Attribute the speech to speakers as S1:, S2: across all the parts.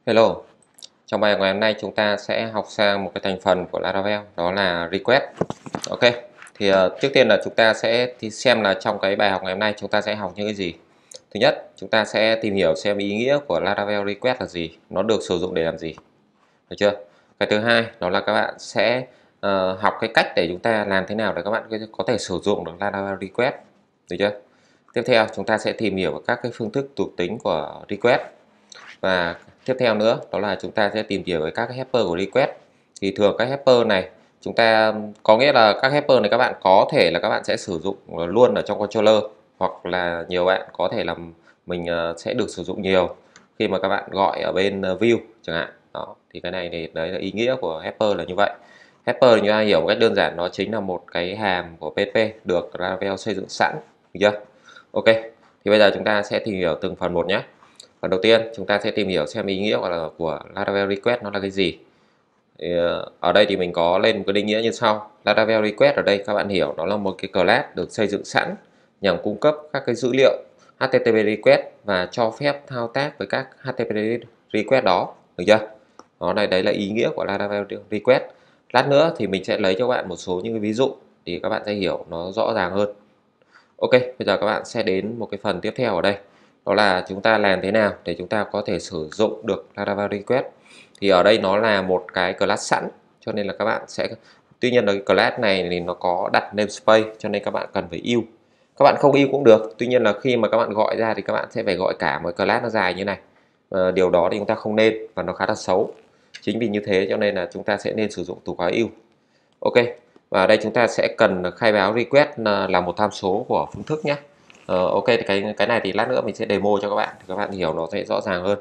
S1: Hello, trong bài ngày hôm nay chúng ta sẽ học sang một cái thành phần của Laravel, đó là request. Ok, thì trước tiên là chúng ta sẽ xem là trong cái bài học ngày hôm nay chúng ta sẽ học những cái gì. Thứ nhất, chúng ta sẽ tìm hiểu xem ý nghĩa của Laravel request là gì, nó được sử dụng để làm gì, được chưa? Cái thứ hai đó là các bạn sẽ học cái cách để chúng ta làm thế nào để các bạn có thể sử dụng được Laravel request, được chưa? Tiếp theo chúng ta sẽ tìm hiểu các cái phương thức thuộc tính của request. Và tiếp theo nữa đó là chúng ta sẽ tìm hiểu với các cái helper của request. Thì thường các helper này chúng ta có nghĩa là các helper này các bạn có thể là các bạn sẽ sử dụng luôn ở trong controller, hoặc là nhiều bạn có thể là mình sẽ được sử dụng nhiều khi mà các bạn gọi ở bên view chẳng hạn. Đó, thì cái này thì đấy là ý nghĩa của helper là như vậy. Helper như ai hiểu một cách đơn giản, nó chính là một cái hàm của PHP được Laravel xây dựng sẵn, được chưa? Ok, thì bây giờ chúng ta sẽ tìm hiểu từng phần một nhé. Phần đầu tiên chúng ta sẽ tìm hiểu xem ý nghĩa của Laravel request nó là cái gì. Thì, ở đây thì mình có lên một cái định nghĩa như sau. Laravel request ở đây các bạn hiểu nó là một cái class được xây dựng sẵn nhằm cung cấp các cái dữ liệu HTTP request và cho phép thao tác với các HTTP request đó, được chưa? Đó, đấy là ý nghĩa của Laravel request. Lát nữa thì mình sẽ lấy cho các bạn một số những cái ví dụ thì các bạn sẽ hiểu nó rõ ràng hơn. Ok, bây giờ các bạn sẽ đến một cái phần tiếp theo ở đây. Đó là chúng ta làm thế nào để chúng ta có thể sử dụng được Laravel request. Thì ở đây nó là một cái class sẵn, cho nên là các bạn sẽ, tuy nhiên là cái class này thì nó có đặt namespace, cho nên các bạn cần phải yêu. Các bạn không yêu cũng được, tuy nhiên là khi mà các bạn gọi ra thì các bạn sẽ phải gọi cả một class nó dài như này. Điều đó thì chúng ta không nên và nó khá là xấu. Chính vì như thế cho nên là chúng ta sẽ nên sử dụng từ khóa yêu. Ok, và ở đây chúng ta sẽ cần khai báo request là một tham số của phương thức nhé. Ok, thì cái này thì lát nữa mình sẽ demo cho các bạn hiểu nó sẽ rõ ràng hơn.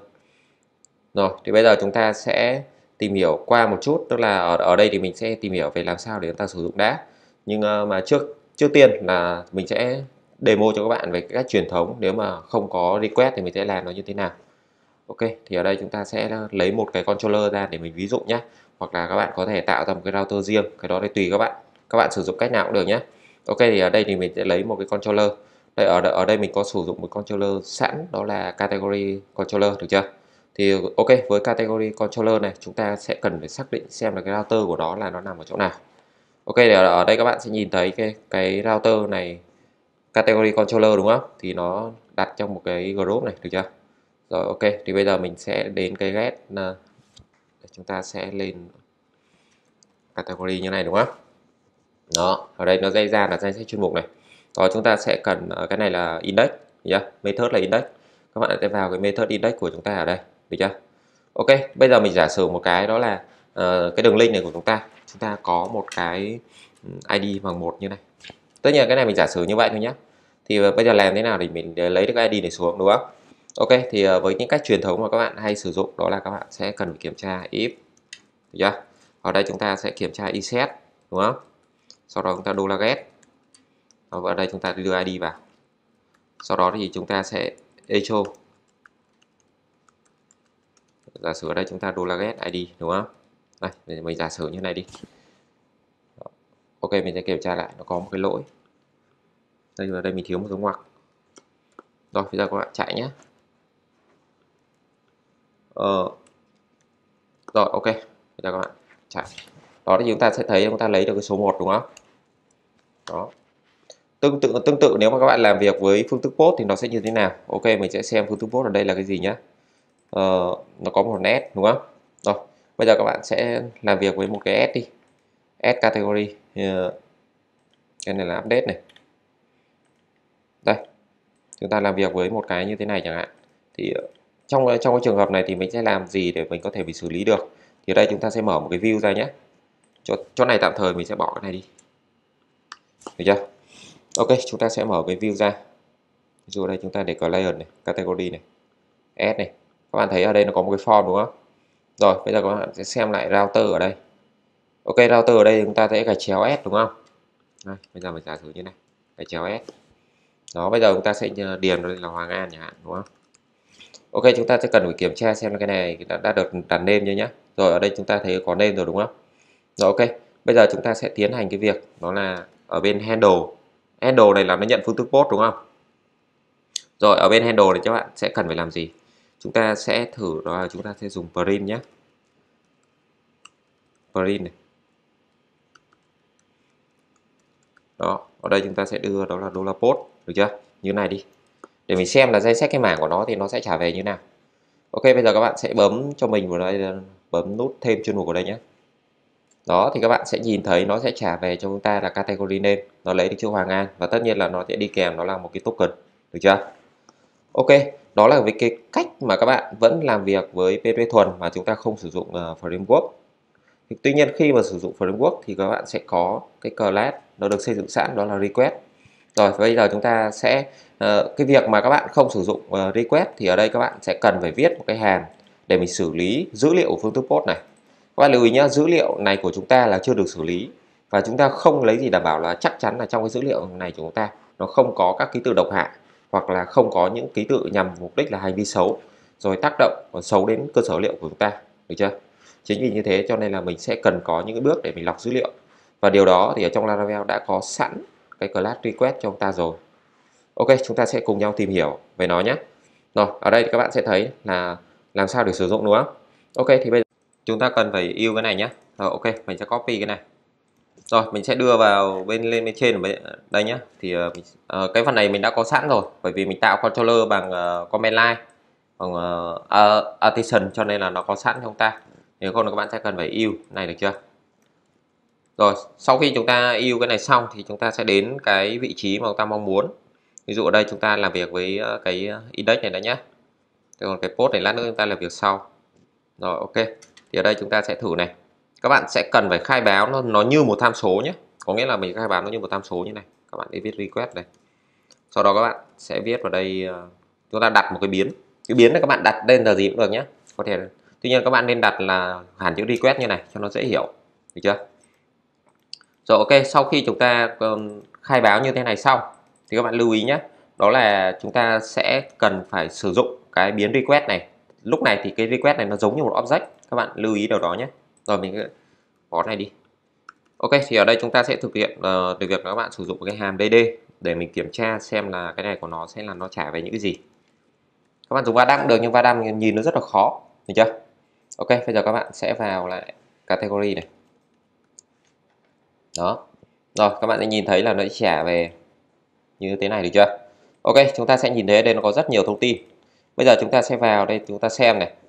S1: Rồi, thì bây giờ chúng ta sẽ tìm hiểu qua một chút, tức là ở đây thì mình sẽ tìm hiểu về làm sao để chúng ta sử dụng đã. Nhưng mà trước tiên là mình sẽ demo cho các bạn về cái cách truyền thống, nếu mà không có request thì mình sẽ làm nó như thế nào. Ok, thì ở đây chúng ta sẽ lấy một cái controller ra để mình ví dụ nhé. Hoặc là các bạn có thể tạo ra một cái router riêng, cái đó thì tùy các bạn. Các bạn sử dụng cách nào cũng được nhé. Ok, thì ở đây thì mình sẽ lấy một cái controller. Đây, ở đây mình có sử dụng một controller sẵn, đó là category controller, được chưa? Thì ok, với category controller này chúng ta sẽ cần phải xác định xem là cái router của nó là nó nằm ở chỗ nào. Ok, thì ở đây các bạn sẽ nhìn thấy cái router này, category controller đúng không? Thì nó đặt trong một cái group này, được chưa? Rồi ok, thì bây giờ mình sẽ đến cái get, chúng ta sẽ lên category như này đúng không? Đó, ở đây nó dây ra là danh sách chuyên mục này. Rồi chúng ta sẽ cần cái này là index, nhá, method là index. Các bạn sẽ vào cái method index của chúng ta ở đây, được chưa? Ok, bây giờ mình giả sử một cái đó là cái đường link này của chúng ta có một cái ID bằng 1 như này. Tất nhiên cái này mình giả sử như vậy thôi nhé. Thì bây giờ làm thế nào để mình lấy được cái ID này xuống, đúng không? Ok, thì với những cách truyền thống mà các bạn hay sử dụng đó là các bạn sẽ cần phải kiểm tra if, được chưa? Ở đây chúng ta sẽ kiểm tra iset, đúng không? Sau đó chúng ta $get. Và ở đây chúng ta đưa ID vào. Sau đó thì chúng ta sẽ echo. Giả sử ở đây chúng ta $get ID, đúng không? Đây, mình giả sử như này đi. Ok, mình sẽ kiểm tra lại nó có một cái lỗi. Đây, ở đây mình thiếu một dấu ngoặc. Rồi, bây giờ các bạn chạy nhé. Rồi ok, bây giờ các bạn chạy. Đó thì chúng ta sẽ thấy chúng ta lấy được cái số 1, đúng không? Đó. Tương tự nếu mà các bạn làm việc với phương thức post thì nó sẽ như thế nào? Ok, mình sẽ xem phương thức post ở đây là cái gì nhé. Nó có một S, đúng không? Rồi, bây giờ các bạn sẽ làm việc với một cái S đi. S category. Cái này là update này. Đây. Chúng ta làm việc với một cái như thế này chẳng hạn. Thì trong cái trường hợp này thì mình sẽ làm gì để mình có thể bị xử lý được? Thì ở đây chúng ta sẽ mở một cái view ra nhé. Chỗ này tạm thời mình sẽ bỏ cái này đi. Được chưa? Ok, chúng ta sẽ mở cái view ra. Ví dụ đây chúng ta để client này, category này, S này. Các bạn thấy ở đây nó có một cái form đúng không? Rồi, bây giờ các bạn sẽ xem lại router ở đây. Ok, router ở đây chúng ta sẽ gạch chéo S đúng không? Đây, bây giờ mình giả sử như này, gạch chéo S. Đó, bây giờ chúng ta sẽ điền đây là Hoàng An chẳng hạn, đúng không? Ok, chúng ta sẽ cần phải kiểm tra xem là cái này đã được đặt name chưa nhé. Rồi ở đây chúng ta thấy có name rồi đúng không? Rồi ok, bây giờ chúng ta sẽ tiến hành cái việc đó là ở bên handle. Handle này là nó nhận phương thức post đúng không? Rồi ở bên handle này các bạn sẽ cần phải làm gì? chúng ta sẽ thử đó là chúng ta sẽ dùng print nhé. Print này. Đó, ở đây chúng ta sẽ đưa đó là $post, được chưa? Như này đi. Để mình xem là danh sách cái mảng của nó thì nó sẽ trả về như nào. Ok, bây giờ các bạn sẽ bấm cho mình vào đây, bấm nút thêm chuyên mục vào đây nhé. Đó thì các bạn sẽ nhìn thấy nó sẽ trả về cho chúng ta là category name, nó lấy được chữ Hoàng An và tất nhiên là nó sẽ đi kèm nó là một cái token, được chưa? Ok, đó là với cái cách mà các bạn vẫn làm việc với PHP thuần mà chúng ta không sử dụng framework. Tuy nhiên khi mà sử dụng framework thì các bạn sẽ có cái class nó được xây dựng sẵn, đó là request. Rồi bây giờ chúng ta sẽ cái việc mà các bạn không sử dụng request thì ở đây các bạn sẽ cần phải viết một cái hàm để mình xử lý dữ liệu của phương thức post này. Các bạn lưu ý nhé, dữ liệu này của chúng ta là chưa được xử lý và chúng ta không lấy gì đảm bảo là chắc chắn là trong cái dữ liệu này của chúng ta nó không có các ký tự độc hại hoặc là không có những ký tự nhằm mục đích là hành vi xấu rồi tác động và xấu đến cơ sở liệu của chúng ta, được chưa? Chính vì như thế cho nên là mình sẽ cần có những cái bước để mình lọc dữ liệu và điều đó thì ở trong Laravel đã có sẵn cái class request cho chúng ta rồi. Ok, chúng ta sẽ cùng nhau tìm hiểu về nó nhé. Rồi ở đây thì các bạn sẽ thấy là làm sao để sử dụng, đúng không? Ok, thì bây giờ chúng ta cần phải yêu cái này nhé. Rồi ok, mình sẽ copy cái này. Rồi mình sẽ đưa vào lên bên trên ở đây nhé. Thì cái phần này mình đã có sẵn rồi, bởi vì mình tạo controller bằng command line, bằng artisan cho nên là nó có sẵn cho chúng ta. Nếu không thì các bạn sẽ cần phải yêu này, được chưa? Rồi sau khi chúng ta yêu cái này xong thì chúng ta sẽ đến cái vị trí mà chúng ta mong muốn. Ví dụ ở đây chúng ta làm việc với cái index này đã nhé. Còn cái post này lát nữa chúng ta làm việc sau. Rồi ok, thì ở đây chúng ta sẽ thử này. Các bạn sẽ cần phải khai báo nó như một tham số nhé. Có nghĩa là mình khai báo nó như một tham số như này. Các bạn đi viết request này. Sau đó các bạn sẽ viết vào đây, chúng ta đặt một cái biến. Cái biến này các bạn đặt tên là gì cũng được nhé. Có thể tuy nhiên các bạn nên đặt là hẳn chữ request như này cho nó dễ hiểu, được chưa? Rồi ok, sau khi chúng ta khai báo như thế này xong thì các bạn lưu ý nhé, đó là chúng ta sẽ cần phải sử dụng cái biến request này. Lúc này thì cái request này nó giống như một object, các bạn lưu ý điều đó nhé. Rồi mình bỏ này đi. Ok, thì ở đây chúng ta sẽ thực hiện được việc các bạn sử dụng cái hàm dd để mình kiểm tra xem là cái này của nó sẽ là nó trả về những cái gì. Các bạn dùng va đăng được nhưng va đăng nhìn nó rất là khó, được chưa? Ok, bây giờ các bạn sẽ vào lại category này. Đó. Rồi các bạn sẽ nhìn thấy là nó trả về như thế này, được chưa? Ok, chúng ta sẽ nhìn thấy ở đây nó có rất nhiều thông tin. Bây giờ chúng ta sẽ vào đây chúng ta xem này.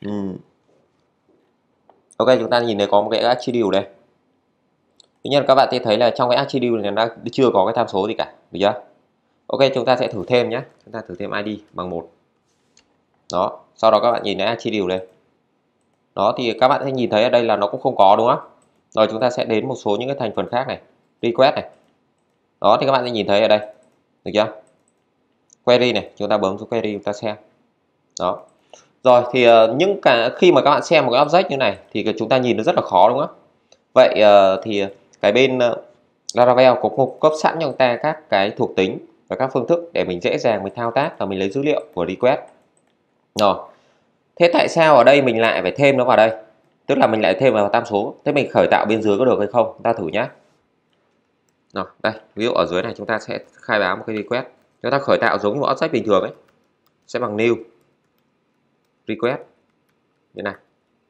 S1: Ok, chúng ta nhìn thấy có một cái attribute đây. Tuy nhiên các bạn sẽ thấy là trong cái attribute này nó chưa có cái tham số gì cả, được chưa? Ok, chúng ta sẽ thử thêm nhé. Chúng ta thử thêm ID bằng 1. Đó, sau đó các bạn nhìn thấy attribute đây. Đó thì các bạn sẽ nhìn thấy ở đây là nó cũng không có, đúng không? Rồi chúng ta sẽ đến một số những cái thành phần khác này, request này. Đó thì các bạn sẽ nhìn thấy ở đây, được chưa? Query này, chúng ta bấm xuống query chúng ta xem. Đó. Rồi thì những cái khi mà các bạn xem một cái object như này thì chúng ta nhìn nó rất là khó, đúng không? Vậy thì cái bên Laravel có cung cấp sẵn cho chúng ta các cái thuộc tính và các phương thức để mình dễ dàng mình thao tác và mình lấy dữ liệu của request. Rồi. Thế tại sao ở đây mình lại phải thêm nó vào đây? Tức là mình lại thêm vào tham số. Thế mình khởi tạo bên dưới có được hay không? Chúng ta thử nhé. Rồi, đây, ví dụ ở dưới này chúng ta sẽ khai báo một cái request. Chúng ta khởi tạo giống như một object bình thường ấy. Sẽ bằng new request như này.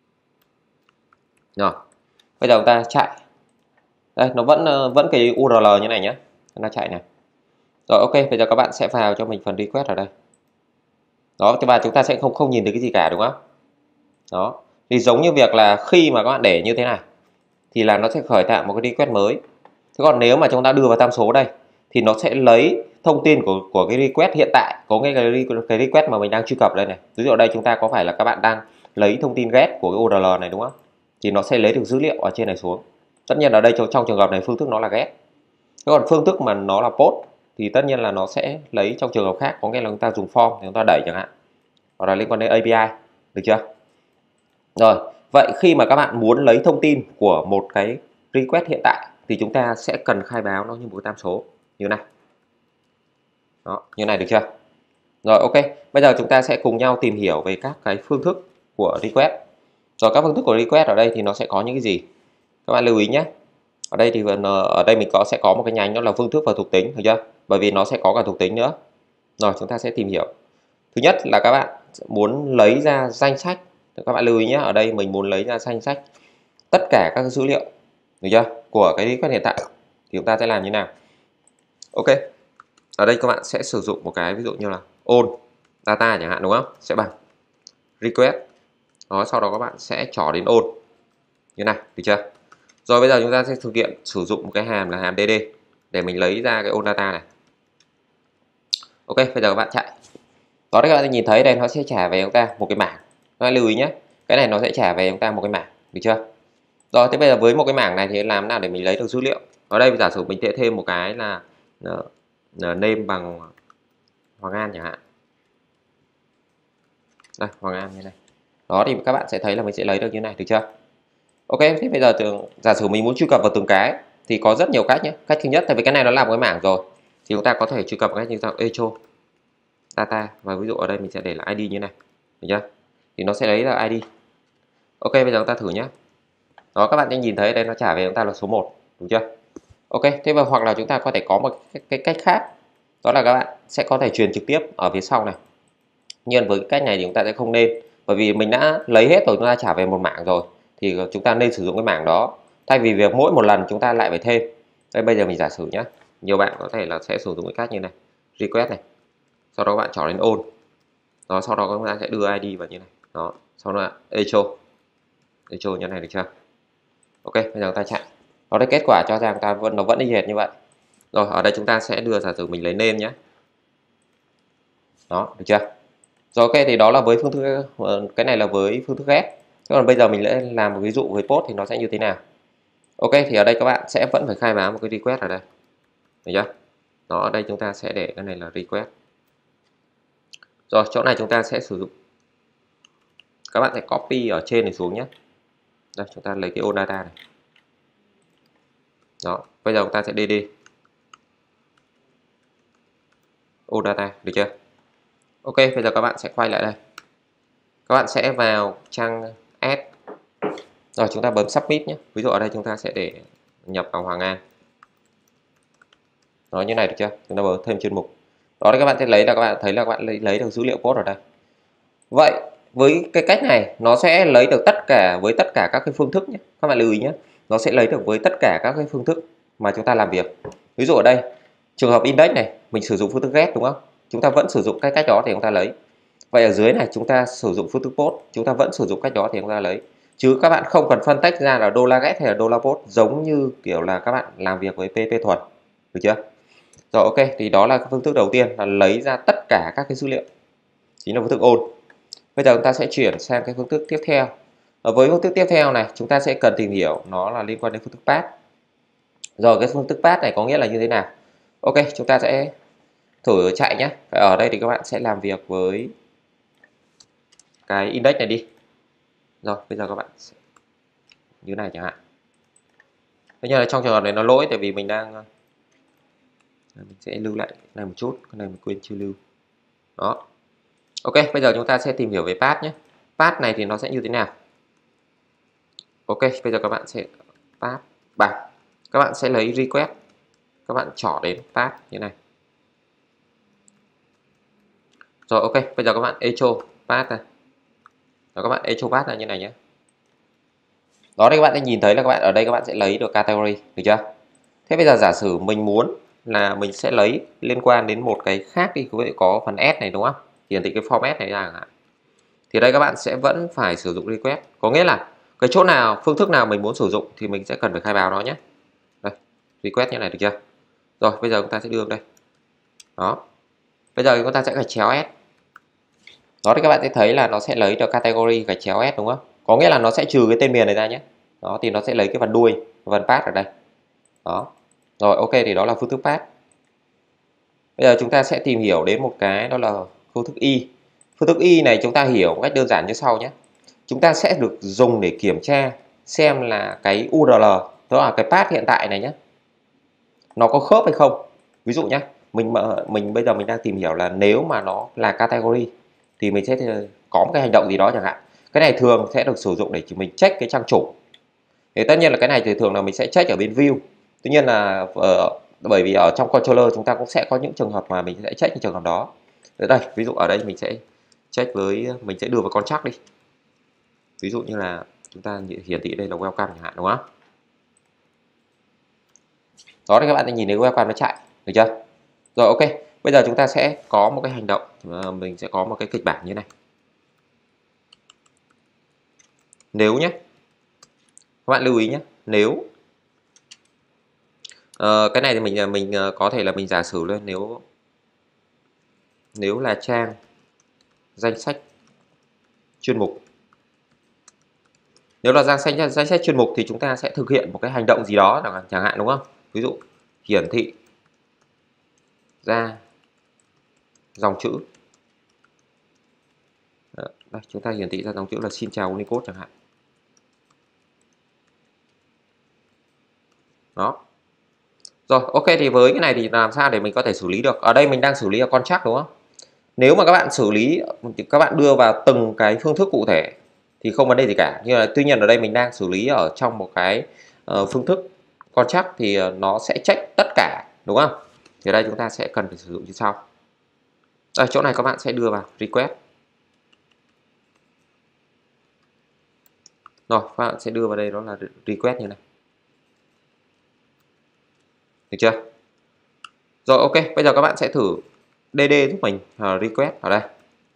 S1: Rồi. Bây giờ chúng ta chạy. Đây, nó vẫn cái URL như này nhé. Chúng ta chạy này. Rồi ok, bây giờ các bạn sẽ vào cho mình phần request ở đây. Đó, và chúng ta sẽ không nhìn thấy cái gì cả, đúng không? Đó. Thì giống như việc là khi mà các bạn để như thế này thì là nó sẽ khởi tạo một cái request mới. Thế còn nếu mà chúng ta đưa vào tham số đây thì nó sẽ lấy thông tin của cái request hiện tại, có cái request mà mình đang truy cập đây này. Ví dụ ở đây chúng ta có phải là các bạn đang lấy thông tin get của cái URL này, đúng không? Thì nó sẽ lấy được dữ liệu ở trên này xuống. Tất nhiên ở đây trong trường hợp này phương thức nó là get. Thế còn phương thức mà nó là post thì tất nhiên là nó sẽ lấy trong trường hợp khác, có nghĩa là chúng ta dùng form thì chúng ta đẩy chẳng hạn, hoặc là liên quan đến API, được chưa? Rồi, vậy khi mà các bạn muốn lấy thông tin của một cái request hiện tại thì chúng ta sẽ cần khai báo nó như một tham số như này. Đó, như này, được chưa? Rồi ok, bây giờ chúng ta sẽ cùng nhau tìm hiểu về các cái phương thức của request. Rồi các phương thức của request ở đây thì nó sẽ có những cái gì? Các bạn lưu ý nhé. Ở đây thì ở đây mình sẽ có một cái nhánh đó là phương thức và thuộc tính, được chưa? Bởi vì nó sẽ có cả thuộc tính nữa. Rồi chúng ta sẽ tìm hiểu. Thứ nhất là các bạn muốn lấy ra danh sách, các bạn lưu ý nhé, ở đây mình muốn lấy ra danh sách tất cả các dữ liệu, được chưa, của cái request hiện tại thì chúng ta sẽ làm như nào. Ok, ở đây các bạn sẽ sử dụng một cái ví dụ như là on data chẳng hạn, đúng không, sẽ bằng request đó, sau đó các bạn sẽ trỏ đến on như này, được chưa. Rồi bây giờ chúng ta sẽ thực hiện sử dụng một cái hàm là hàm dd để mình lấy ra cái on data này. Ok, bây giờ các bạn chạy đó, các bạn nhìn thấy đây nó sẽ trả về chúng ta một cái mảng. Các bạn lưu ý nhé, cái này nó sẽ trả về chúng ta một cái mảng, được chưa. Rồi thế bây giờ với một cái mảng này thì làm nào để mình lấy được dữ liệu. Ở đây giả sử mình sẽ thêm một cái là name bằng Hoàng An chẳng hạn, đây Hoàng An như này đó, thì các bạn sẽ thấy là mình sẽ lấy được như này, được chưa. Ok, thế bây giờ giả sử mình muốn truy cập vào từng cái thì có rất nhiều cách nhé. Cách thứ nhất, tại vì cái này nó là một cái mảng rồi thì chúng ta có thể truy cập cách như dạng echo data, và ví dụ ở đây mình sẽ để là ID như này, được chưa, thì nó sẽ lấy ra ID. Ok, bây giờ chúng ta thử nhé. Đó, các bạn sẽ nhìn thấy đây nó trả về chúng ta là số 1, đúng chưa. Ok, thế và hoặc là chúng ta có thể có một cái cách khác, đó là các bạn sẽ có thể truyền trực tiếp ở phía sau này. Nhưng với cái cách này thì chúng ta sẽ không nên, bởi vì mình đã lấy hết rồi, chúng ta trả về một mảng rồi thì chúng ta nên sử dụng cái mảng đó thay vì việc mỗi một lần chúng ta lại phải thêm. Đây bây giờ mình giả sử nhé, nhiều bạn có thể là sẽ sử dụng cái cách như này, request này, sau đó các bạn chọn đến on đó, sau đó chúng ta sẽ đưa ID vào như này đó, sau đó echo như này, được chưa. Ok, bây giờ chúng ta chạy ở đây, kết quả cho rằng ta nó vẫn y hệt như vậy. Rồi ở đây chúng ta sẽ đưa, giả sử mình lấy name nhé, đó, được chưa. Rồi ok, thì đó là với phương thức, cái này là với phương thức ghép. Còn bây giờ mình sẽ làm một ví dụ với post thì nó sẽ như thế nào. Ok, thì ở đây các bạn sẽ vẫn phải khai báo một cái request ở đây, được chưa. Đó, ở đây chúng ta sẽ để cái này là request. Rồi chỗ này chúng ta sẽ sử dụng, các bạn sẽ copy ở trên này xuống nhé. Đây, chúng ta lấy cái on data này. Đó, bây giờ chúng ta sẽ dd on data, được chưa. Ok, bây giờ các bạn sẽ quay lại đây, các bạn sẽ vào trang add, rồi chúng ta bấm submit nhé. Ví dụ ở đây chúng ta sẽ để nhập vào Hoàng An, nó như này, được chưa. Chúng ta bấm thêm chuyên mục đó, các bạn sẽ lấy là các bạn thấy là các bạn lấy được dữ liệu post ở đây. Vậy với cái cách này nó sẽ lấy được tất cả với tất cả các cái phương thức nhé, các bạn lưu ý nhé, nó sẽ lấy được với tất cả các cái phương thức mà chúng ta làm việc. Ví dụ ở đây trường hợp index này mình sử dụng phương thức get, đúng không, chúng ta vẫn sử dụng cách đó để chúng ta lấy. Vậy ở dưới này chúng ta sử dụng phương thức post, chúng ta vẫn sử dụng cách đó thì chúng ta lấy, chứ các bạn không cần phân tách ra là $get hay là $post giống như kiểu là các bạn làm việc với PHP thuần, được chưa. Rồi ok, thì đó là phương thức đầu tiên là lấy ra tất cả các cái dữ liệu, chính là phương thức on. Bây giờ chúng ta sẽ chuyển sang cái phương thức tiếp theo. Với phương thức tiếp theo này chúng ta sẽ cần tìm hiểu nó là liên quan đến phương thức path. Rồi cái phương thức path này có nghĩa là như thế nào. Ok, chúng ta sẽ thử chạy nhé. Ở đây thì các bạn sẽ làm việc với cái index này đi. Rồi bây giờ các bạn sẽ như này chẳng hạn. Thế nhưng là trong trường hợp này nó lỗi tại vì mình sẽ lưu lại này một chút, cái này mình quên chưa lưu. Đó. Ok, bây giờ chúng ta sẽ tìm hiểu về path nhé. Path này thì nó sẽ như thế nào. Ok, bây giờ các bạn sẽ path bằng, các bạn sẽ lấy request, các bạn trỏ đến path như này. Rồi ok, bây giờ các bạn echo path này. Rồi các bạn echo path là như này nhé. Đó, đây các bạn sẽ nhìn thấy là các bạn ở đây các bạn sẽ lấy được category, được chưa. Thế bây giờ giả sử mình muốn là mình sẽ lấy liên quan đến một cái khác đi, có phần s này, đúng không, hiển thị cái format này ra, thì đây các bạn sẽ vẫn phải sử dụng request, có nghĩa là cái chỗ nào, phương thức nào mình muốn sử dụng thì mình sẽ cần phải khai báo nó nhé. Đây, request như này, được chưa. Rồi bây giờ chúng ta sẽ đưa đây. Đó, bây giờ chúng ta sẽ gạch chéo s. Đó thì các bạn sẽ thấy là nó sẽ lấy được category gạch chéo s, đúng không, có nghĩa là nó sẽ trừ cái tên miền này ra nhé. Đó thì nó sẽ lấy cái phần đuôi, phần path ở đây. Đó, rồi ok, thì đó là phương thức path. Bây giờ chúng ta sẽ tìm hiểu đến một cái đó là phương thức y. Phương thức y này chúng ta hiểu một cách đơn giản như sau nhé. Chúng ta sẽ được dùng để kiểm tra xem là cái URL, đó là cái path hiện tại này nhé, nó có khớp hay không. Ví dụ nhé, mình bây giờ mình đang tìm hiểu là nếu mà nó là category thì mình sẽ có một cái hành động gì đó chẳng hạn. Cái này thường sẽ được sử dụng để mình check cái trang chủ. Thì tất nhiên là cái này thì thường là mình sẽ check ở bên view. Tuy nhiên là bởi vì ở trong controller chúng ta cũng sẽ có những trường hợp mà mình sẽ check những trường hợp đó. Đây, ví dụ ở đây mình sẽ check với mình sẽ đưa vào contract đi. Ví dụ như là chúng ta hiển thị đây là welcome chẳng hạn, đúng không? Đó thì các bạn sẽ nhìn thấy welcome nó chạy, được chưa? Rồi ok, bây giờ chúng ta sẽ có một cái hành động, mình sẽ có một cái kịch bản như này. Nếu nhé, các bạn lưu ý nhé, nếu cái này thì mình có thể là mình giả sử lên, nếu là trang danh sách chuyên mục, nếu là danh sách chuyên mục thì chúng ta sẽ thực hiện một cái hành động gì đó chẳng hạn, đúng không? Ví dụ hiển thị ra dòng chữ. Đây, chúng ta hiển thị ra dòng chữ là xin chào Unicode chẳng hạn. Đó. Rồi, ok, thì với cái này thì làm sao để mình có thể xử lý được? Ở đây mình đang xử lý ở contract, đúng không? Nếu mà các bạn xử lý, các bạn đưa vào từng cái phương thức cụ thể thì không vấn đề gì cả. Nhưng mà tuy nhiên ở đây mình đang xử lý ở trong một cái phương thức contract thì nó sẽ check tất cả, đúng không? Thì ở đây chúng ta sẽ cần phải sử dụng như sau. Ở chỗ này các bạn sẽ đưa vào request. Rồi, các bạn sẽ đưa vào đây đó là request như này. Được chưa? Rồi ok, bây giờ các bạn sẽ thử dd giúp mình request ở đây.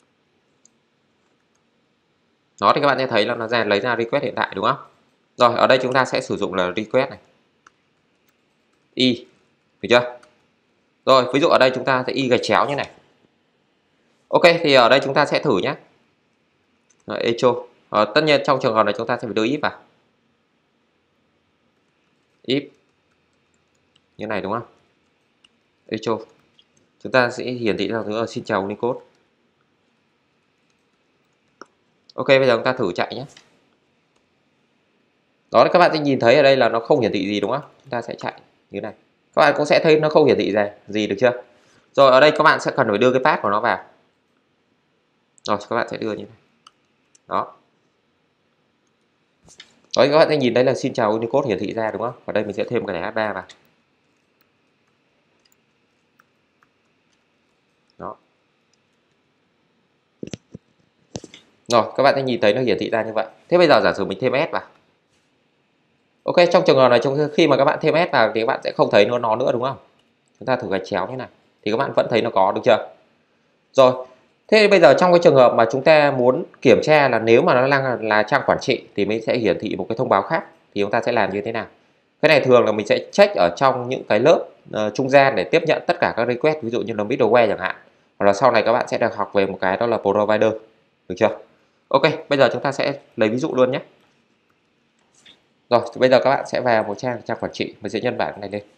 S1: Đó thì các bạn sẽ thấy là nó lấy ra request hiện tại, đúng không? Rồi ở đây chúng ta sẽ sử dụng là request này. Y, được chưa? Rồi ví dụ ở đây chúng ta sẽ y gạch chéo như này. Ok, thì ở đây chúng ta sẽ thử nhé. Echo. Tất nhiên trong trường hợp này chúng ta sẽ phải đưa if vào. If như này, đúng không? Echo. Chúng ta sẽ hiển thị ra giữa xin chào Unicode. Ok, bây giờ chúng ta thử chạy nhé. Đó, các bạn sẽ nhìn thấy ở đây là nó không hiển thị gì, đúng không? Chúng ta sẽ chạy như này. Các bạn cũng sẽ thấy nó không hiển thị gì, được chưa? Rồi ở đây các bạn sẽ cần phải đưa cái path của nó vào. Rồi các bạn sẽ đưa như này. Đó. Đấy, các bạn sẽ nhìn thấy là xin chào Unicode hiển thị ra, đúng không? Ở đây mình sẽ thêm cái thẻ H3 vào. Đó. Rồi các bạn sẽ nhìn thấy nó hiển thị ra như vậy. Thế bây giờ giả sử mình thêm S vào. Ok, trong trường hợp này khi mà các bạn thêm S vào thì các bạn sẽ không thấy nó nữa, đúng không? Chúng ta thử gạch chéo như này thì các bạn vẫn thấy nó có, được chưa? Rồi. Thế bây giờ trong cái trường hợp mà chúng ta muốn kiểm tra là nếu mà nó đang là trang quản trị thì mình sẽ hiển thị một cái thông báo khác, thì chúng ta sẽ làm như thế nào? Cái này thường là mình sẽ check ở trong những cái lớp trung gian để tiếp nhận tất cả các request, ví dụ như là middleware chẳng hạn. Hoặc là sau này các bạn sẽ được học về một cái đó là provider, được chưa? Ok, bây giờ chúng ta sẽ lấy ví dụ luôn nhé. Rồi, thì bây giờ các bạn sẽ vào một trang quản trị, mình sẽ nhân bản này lên.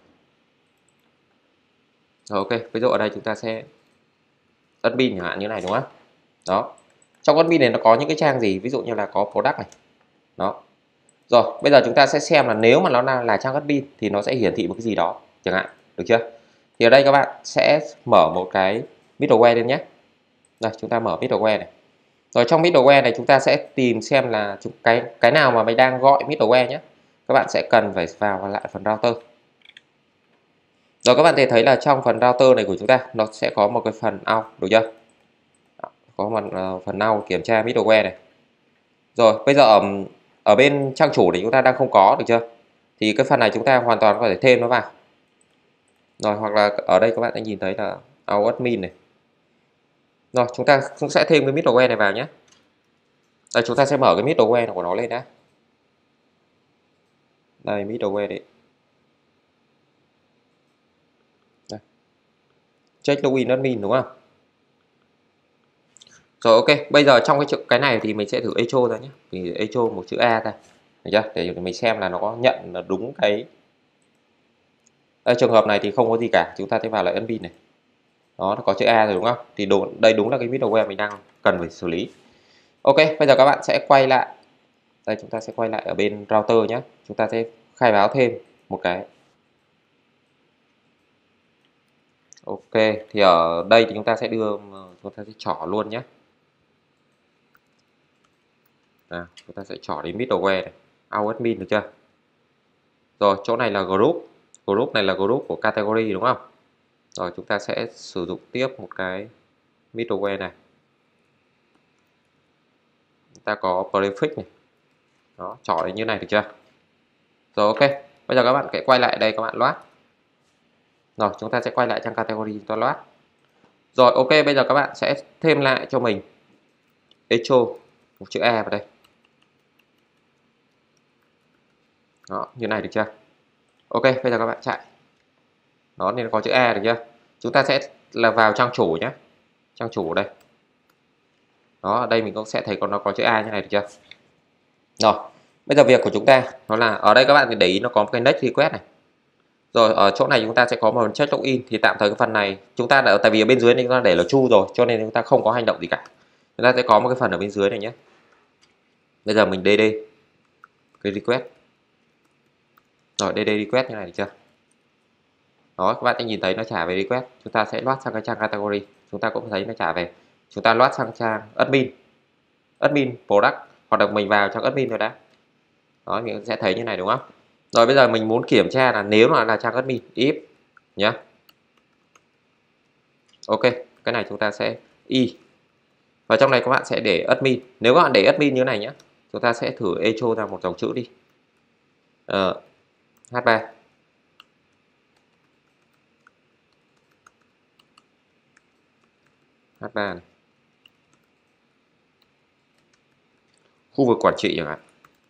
S1: Rồi, ok, ví dụ ở đây chúng ta sẽ admin chẳng hạn như này, đúng không? Đó. Trong admin này nó có những cái trang gì? Ví dụ như là có product này. Đó. Rồi, bây giờ chúng ta sẽ xem là nếu mà nó là trang admin thì nó sẽ hiển thị một cái gì đó chẳng hạn, được chưa? Thì ở đây các bạn sẽ mở một cái middleware lên nhé. Đây, chúng ta mở middleware này. Rồi trong middleware này chúng ta sẽ tìm xem là cái nào mà mình đang gọi middleware nhé. Các bạn sẽ cần phải vào lại phần router. Rồi các bạn thể thấy là trong phần router này của chúng ta nó sẽ có một cái phần out, được chưa? Có một phần out kiểm tra middleware này. Rồi bây giờ ở bên trang chủ thì chúng ta đang không có, được chưa? Thì cái phần này chúng ta hoàn toàn có thể thêm nó vào. Rồi hoặc là ở đây các bạn sẽ nhìn thấy là out admin này. Rồi chúng ta cũng sẽ thêm cái middleware này vào nhé. Đây, chúng ta sẽ mở cái middleware của nó lên đã. Đây, middleware đấy. Đây. Check login admin, đúng không? Rồi ok, bây giờ trong cái này thì mình sẽ thử echo ra nhé. Thì echo một chữ A ra. Được chưa? Để mình xem là nó có nhận là đúng cái. Đây, trường hợp này thì không có gì cả, chúng ta sẽ vào lại admin này. Đó, nó có chữ A rồi, đúng không? Thì đây đúng là cái middleware mình đang cần phải xử lý. Ok, bây giờ các bạn sẽ quay lại. Đây, chúng ta sẽ quay lại ở bên router nhé. Chúng ta sẽ khai báo thêm một cái. Ok, thì ở đây thì chúng ta sẽ chỏ luôn nhé. Chúng ta sẽ chỏ đến middleware này, out admin, được chưa? Rồi chỗ này là group này là group của category, đúng không? Rồi chúng ta sẽ sử dụng tiếp một cái middleware này. ta có prefix này, đó, chọn đến như này được chưa? Rồi ok, bây giờ các bạn hãy quay lại đây, các bạn loát. Rồi chúng ta sẽ quay lại trang category, chúng ta loát. Rồi ok, bây giờ các bạn sẽ thêm lại cho mình echo một chữ E vào đây. Đó, như này được chưa? Ok, bây giờ các bạn chạy. Đó, nên có chữ E được chưa? Chúng ta sẽ là vào trang chủ nhé. Trang chủ đây. Đó, ở đây mình cũng sẽ thấy nó có chữ A như này được chưa? Rồi, bây giờ việc của chúng ta nó là ở đây các bạn để ý nó có một cái next request này. Rồi ở chỗ này chúng ta sẽ có một check login, thì tạm thời cái phần này chúng ta đã, tại vì ở bên dưới này chúng ta để là true rồi cho nên chúng ta không có hành động gì cả. Chúng ta sẽ có một cái phần ở bên dưới này nhé. Bây giờ mình dd cái request. Rồi dd request như này được chưa? Đó, các bạn sẽ nhìn thấy nó trả về request. Chúng ta sẽ loát sang cái trang category, chúng ta cũng thấy nó trả về. Chúng ta loát sang trang admin product, hoặc là mình vào trang admin rồi đã. Đó, mình sẽ thấy như này đúng không? Rồi bây giờ mình muốn kiểm tra là nếu là trang admin, if nhé. Ok, cái này chúng ta sẽ y. Và trong này các bạn sẽ để admin. Nếu các bạn để admin như này nhé, chúng ta sẽ thử echo ra một dòng chữ đi. H3. H3 này. Khu vực quản trị chẳng hạn.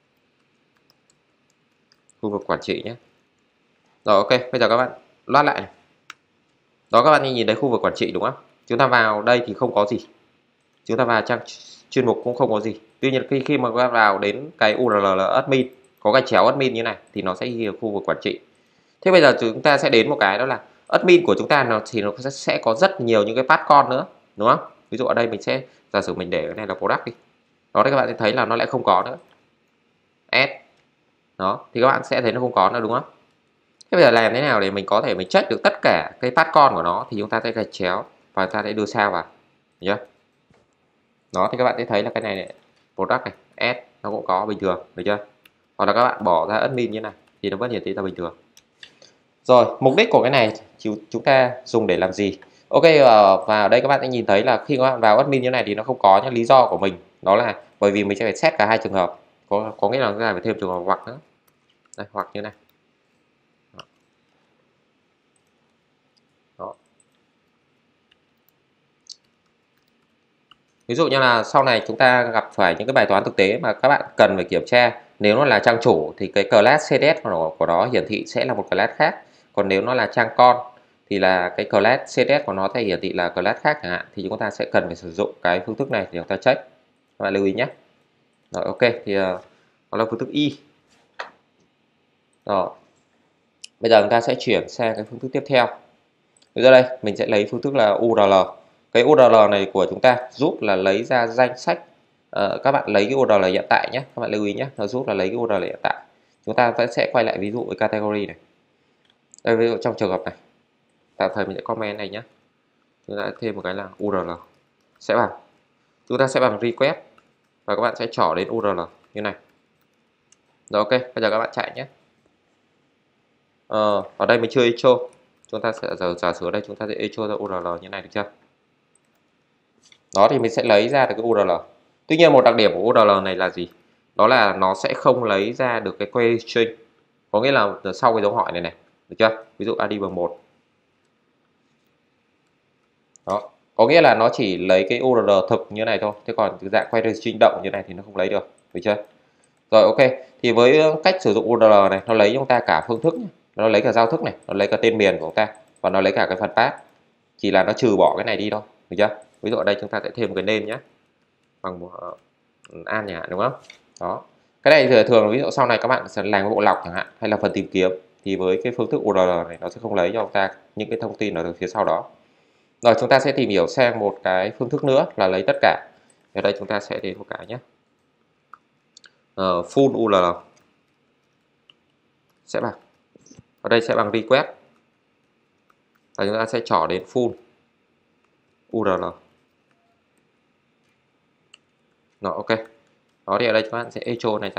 S1: Khu vực quản trị nhé. Rồi ok, bây giờ các bạn loát lại này. Đó, các bạn nhìn thấy khu vực quản trị đúng không? Chúng ta vào đây thì không có gì. Chúng ta vào trang chuyên mục cũng không có gì. Tuy nhiên khi mà các bạn vào đến cái URL admin, có cái chéo admin như này thì nó sẽ ghi ở khu vực quản trị. Thế bây giờ chúng ta sẽ đến một cái đó là admin của chúng ta nó sẽ có rất nhiều những cái path con nữa, đúng không? Ví dụ ở đây mình sẽ giả sử mình để cái này là product đi. Đó, đây các bạn sẽ thấy là nó lại không có nữa. Add. Đó, thì các bạn sẽ thấy nó không có nữa đúng không? Thế bây giờ làm thế nào để mình có thể mình check được tất cả cái path con của nó, thì chúng ta sẽ gạch chéo và ta sẽ đưa sao vào nhé. Đó, thì các bạn sẽ thấy là cái này product này, add nó cũng có bình thường, được chưa? Hoặc là các bạn bỏ ra admin như này thì nó vẫn hiển thị ra bình thường. Rồi, mục đích của cái này chúng ta dùng để làm gì? Ok, và ở đây các bạn sẽ nhìn thấy là khi các bạn vào admin như này thì nó không có những lý do của mình, đó là bởi vì mình sẽ phải set cả hai trường hợp, có nghĩa là chúng ta phải thêm trường hợp hoặc nữa. Đây, hoặc như này. Đó. Ví dụ như là sau này chúng ta gặp phải những cái bài toán thực tế mà các bạn cần phải kiểm tra, nếu nó là trang chủ thì cái class CSS của nó hiển thị sẽ là một class khác, còn nếu nó là trang con thì là cái class CSS của nó sẽ hiển thị là class khác chẳng hạn, thì chúng ta sẽ cần phải sử dụng cái phương thức này để chúng ta check. Các bạn lưu ý nhé. Rồi ok, thì đó là phương thức y. Rồi bây giờ chúng ta sẽ chuyển sang cái phương thức tiếp theo. Bây giờ đây mình sẽ lấy phương thức là URL. Cái URL này của chúng ta giúp là lấy ra danh sách. Các bạn lấy cái URL hiện tại nhé, các bạn lưu ý nhé, nó giúp là lấy cái URL hiện tại. Chúng ta vẫn sẽ quay lại ví dụ với category này. Đây, ví dụ trong trường hợp này, tạm thời mình sẽ comment này nhé. Chúng ta thêm một cái là URL sẽ bằng, chúng ta sẽ bằng request và các bạn sẽ trỏ đến URL như này. Rồi ok, bây giờ các bạn chạy nhé. Ở đây mình chưa echo, chúng ta sẽ giả sử ở đây chúng ta sẽ echo ra URL như này được chưa? Đó, thì mình sẽ lấy ra được cái URL. Tuy nhiên một đặc điểm của URL này là gì? Đó là nó sẽ không lấy ra được cái query string. Có nghĩa là sau cái dấu hỏi này này, được chưa? Ví dụ ID bằng 1. Đó, có nghĩa là nó chỉ lấy cái URL thực như này thôi. Thế còn cái dạng query string động như này thì nó không lấy được, được chưa? Rồi ok, thì với cách sử dụng URL này, nó lấy chúng ta cả phương thức, nó lấy cả giao thức này, nó lấy cả tên miền của chúng ta và nó lấy cả cái phần path. Chỉ là nó trừ bỏ cái này đi thôi, được chưa? Ví dụ ở đây chúng ta sẽ thêm một cái name nhé, bằng một an nhỉ, đúng không? Đó, cái này thường ví dụ sau này các bạn sẽ làm bộ lọc chẳng hạn, hay là phần tìm kiếm, thì với cái phương thức URL này nó sẽ không lấy cho chúng ta những cái thông tin ở phía sau đó. Rồi chúng ta sẽ tìm hiểu sang một cái phương thức nữa là lấy tất cả. Ở đây chúng ta sẽ đến một cái nhé, full URL sẽ bằng, ở đây sẽ bằng request và chúng ta sẽ trỏ đến full URL. Rồi ok. Đó, thì ở đây các bạn sẽ echo này ra.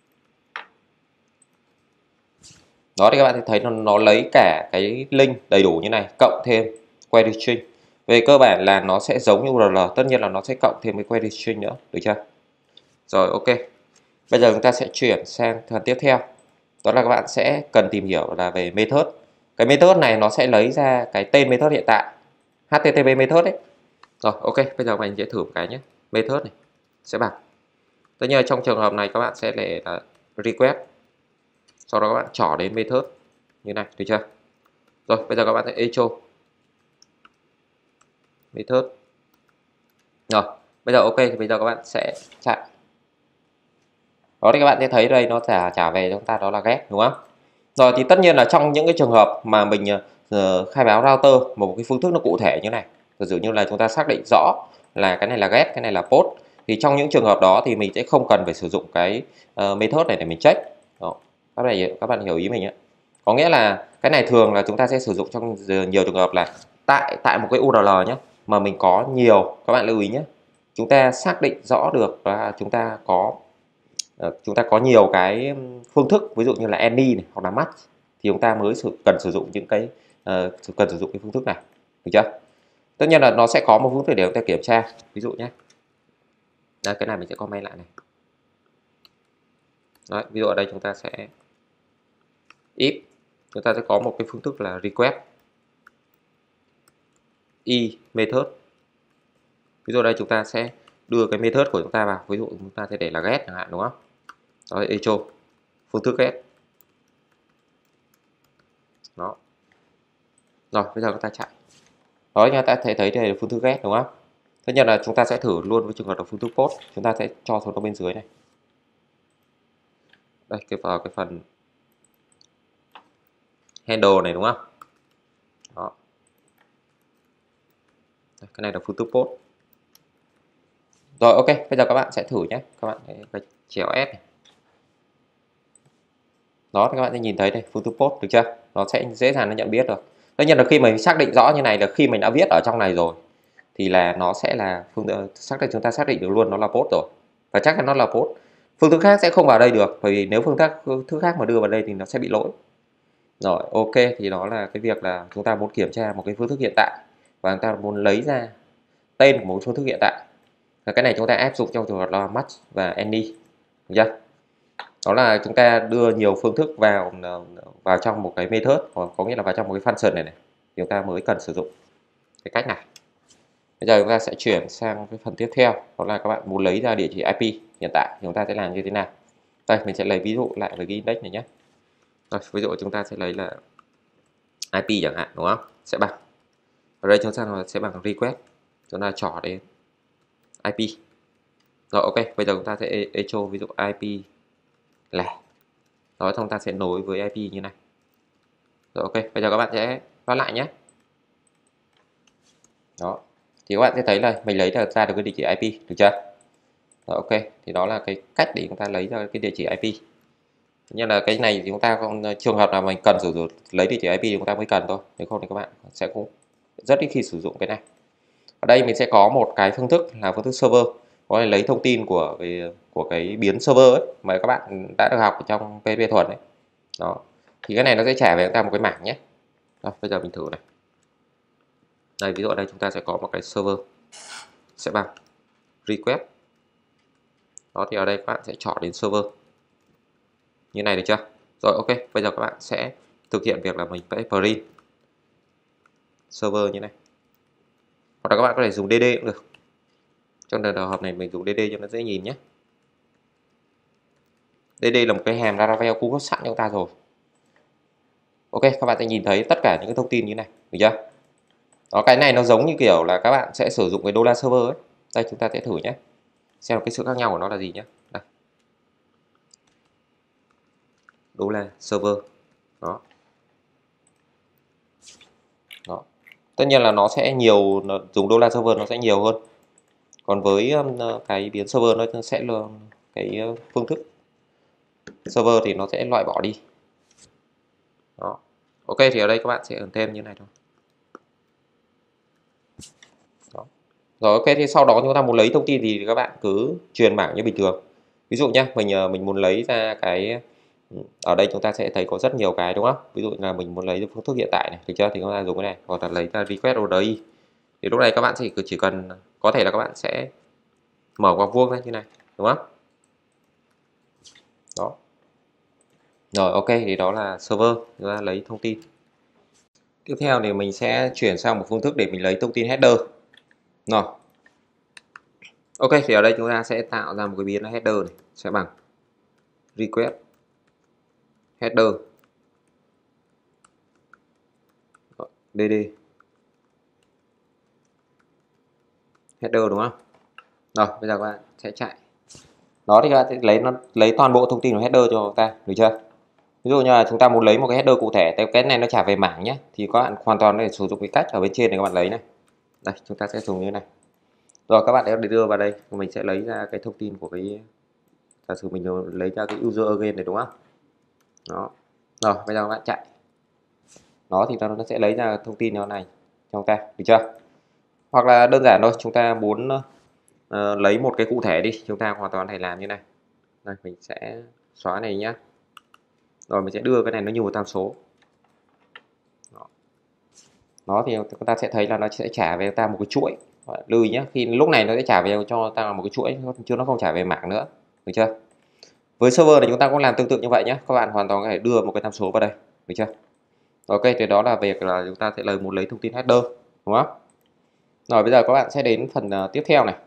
S1: Đó, thì các bạn thấy nó lấy cả cái link đầy đủ như này cộng thêm query string. Về cơ bản là nó sẽ giống như URL, tất nhiên là nó sẽ cộng thêm cái query string nữa, được chưa? Rồi, ok. Bây giờ chúng ta sẽ chuyển sang phần tiếp theo. Đó là các bạn sẽ cần tìm hiểu là về method. Cái method này nó sẽ lấy ra cái tên method hiện tại, HTTP method đấy. Rồi, ok. Bây giờ mình sẽ thử một cái nhé. Method này sẽ bằng. Tất nhiên trong trường hợp này các bạn sẽ để là request. Sau đó các bạn trỏ đến method như này, được chưa? Rồi, bây giờ các bạn sẽ echo method. Rồi, bây giờ ok thì bây giờ các bạn sẽ chạy. Đó thì các bạn sẽ thấy đây nó trả về cho chúng ta đó là get, đúng không? Rồi thì tất nhiên là trong những cái trường hợp mà mình khai báo router một cái phương thức nó cụ thể như này, ví dụ như là chúng ta xác định rõ là cái này là get, cái này là post, thì trong những trường hợp đó thì mình sẽ không cần phải sử dụng cái method này để mình check. Đó, các bạn hiểu ý mình ạ. Có nghĩa là cái này thường là chúng ta sẽ sử dụng trong nhiều trường hợp là tại một cái URL nhé, mà mình có nhiều, các bạn lưu ý nhé, chúng ta xác định rõ được là chúng ta có nhiều cái phương thức, ví dụ như là any này, hoặc là match, thì chúng ta mới cần sử dụng những cái cần sử dụng cái phương thức này, được chưa? Tất nhiên là nó sẽ có một phương thức để chúng ta kiểm tra, ví dụ nhé. Đây, cái này mình sẽ comment lại này. Đấy, ví dụ ở đây chúng ta sẽ if, chúng ta sẽ có một cái phương thức là request e method. Ví dụ đây chúng ta sẽ đưa cái method của chúng ta vào, ví dụ chúng ta sẽ để là get chẳng hạn, đúng không? Rồi, echo phương thức get. Đó. Rồi, bây giờ chúng ta chạy. Đó, chúng ta thấy đây là phương thức get, đúng không? Tất nhiên là chúng ta sẽ thử luôn với trường hợp là phương thức post. Chúng ta sẽ cho xuống bên dưới này. Đây, vào cái phần handle này, đúng không? Đó. Đây, cái này là phương thức post. Rồi, ok. Bây giờ các bạn sẽ thử nhé. Các bạn cái chéo S này. Đó, thì các bạn sẽ nhìn thấy đây, phương thức post, được chưa? Nó sẽ dễ dàng nó nhận biết được. Tất nhiên là khi mình xác định rõ như này là khi mình đã viết ở trong này rồi thì là nó sẽ là chúng ta xác định được luôn nó là post rồi. Và chắc chắn nó là post. Phương thức khác sẽ không vào đây được, bởi vì nếu phương thức khác mà đưa vào đây thì nó sẽ bị lỗi. Rồi, ok, thì đó là cái việc là chúng ta muốn kiểm tra một cái phương thức hiện tại và chúng ta muốn lấy ra tên của một phương thức hiện tại. Và cái này chúng ta áp dụng trong trường hợp là match và any, được chưa? Đó là chúng ta đưa nhiều phương thức vào trong một cái method, hoặc có nghĩa là vào trong một cái function này thì chúng ta mới cần sử dụng cái cách này. Bây giờ chúng ta sẽ chuyển sang cái phần tiếp theo, đó là các bạn muốn lấy ra địa chỉ IP hiện tại thì chúng ta sẽ làm như thế nào. Đây, mình sẽ lấy ví dụ lại với cái index này nhé. Rồi, ví dụ chúng ta sẽ lấy là IP chẳng hạn, đúng không? Sẽ bằng. Ở đây chúng ta sẽ bằng request, chúng ta chọn đến IP. Rồi, ok, bây giờ chúng ta sẽ echo ví dụ IP lẻ. Đó, chúng ta sẽ nối với IP như này. Rồi, ok, bây giờ các bạn sẽ phát lại nhé. Đó, thì các bạn sẽ thấy là mình lấy ra được cái địa chỉ IP, được chưa? Rồi, ok, thì đó là cái cách để chúng ta lấy ra cái địa chỉ IP. Nhưng là cái này thì chúng ta không, trường hợp nào mình cần sử dụng lấy địa chỉ IP thì chúng ta mới cần thôi, nếu không thì các bạn sẽ cũng rất ít khi sử dụng cái này. Ở đây mình sẽ có một cái phương thức là phương thức server, có thể lấy thông tin của cái biến server ấy, mà các bạn đã được học ở trong PHP thuần đấy. Đó, thì cái này nó sẽ trả về chúng ta một cái mảng nhé. Rồi, bây giờ mình thử này. Đây, ví dụ ở đây chúng ta sẽ có một cái server sẽ bằng request. Đó, thì ở đây các bạn sẽ chọn đến server như này, được chưa? Rồi, ok, bây giờ các bạn sẽ thực hiện việc là mình phải print server như này, hoặc là các bạn có thể dùng DD cũng được. Trong trường hợp này mình dùng DD cho nó dễ nhìn nhé. DD là một cái hàm Laravel cung cấp sẵn cho chúng ta rồi. Ok, các bạn sẽ nhìn thấy tất cả những cái thông tin như này, được chưa? Đó, cái này nó giống như kiểu là các bạn sẽ sử dụng cái $server ấy. Đây, chúng ta sẽ thử nhé, xem cái sự khác nhau của nó là gì nhé. Đây, $server. Đó. Đó. Tất nhiên là nó sẽ nhiều, dùng $server nó sẽ nhiều hơn. Còn với cái biến server nó sẽ là cái phương thức server thì nó sẽ loại bỏ đi. Đó. Ok, thì ở đây các bạn sẽ ẩn thêm như này thôi. Đó. Rồi, ok, thì sau đó chúng ta muốn lấy thông tin thì các bạn cứ truyền bảng như bình thường. Ví dụ nhé, mình muốn lấy ra cái, ở đây chúng ta sẽ thấy có rất nhiều cái, đúng không? Ví dụ là mình muốn lấy phương thức hiện tại này, được chưa? Thì chúng ta dùng cái này, hoặc là lấy ra request ORI. Thì lúc này các bạn chỉ cần, có thể là các bạn sẽ mở ngoặc vuông ra như này, đúng không? Rồi ok, thì đó là server, chúng ta lấy thông tin. Tiếp theo thì mình sẽ chuyển sang một phương thức để mình lấy thông tin header. Rồi. Ok, thì ở đây chúng ta sẽ tạo ra một cái biến là header này, sẽ bằng request header dd header đúng không? Rồi, bây giờ các bạn sẽ chạy. Đó thì các bạn sẽ lấy toàn bộ thông tin của header cho ta, được chưa? Ví dụ như là chúng ta muốn lấy một cái header cụ thể, cái này nó trả về mảng nhé, thì các bạn hoàn toàn có thể sử dụng cái cách ở bên trên này các bạn lấy này. Đây, chúng ta sẽ dùng như thế này. Rồi các bạn để đưa vào đây, mình sẽ lấy ra cái thông tin của cái, giả sử mình lấy ra cái user again này đúng không? Đó. Rồi, bây giờ các bạn chạy. Đó thì nó sẽ lấy ra thông tin nó này cho chúng ta, được chưa? Hoặc là đơn giản thôi, chúng ta muốn lấy một cái cụ thể đi, chúng ta hoàn toàn có thể làm như này. Đây, mình sẽ xóa này nhá. Rồi mình sẽ đưa cái này nó như một tham số. Đó thì chúng ta sẽ thấy là nó sẽ trả về ta một cái chuỗi. Lưu ý nhé, khi lúc này nó sẽ trả về cho ta một cái chuỗi chứ nó không trả về mảng nữa, được chưa? Với server này chúng ta cũng làm tương tự như vậy nhé, các bạn hoàn toàn có thể đưa một cái tham số vào đây, được chưa? Ok, thì đó là việc là chúng ta sẽ muốn lấy thông tin header, đúng không? Rồi bây giờ các bạn sẽ đến phần tiếp theo này,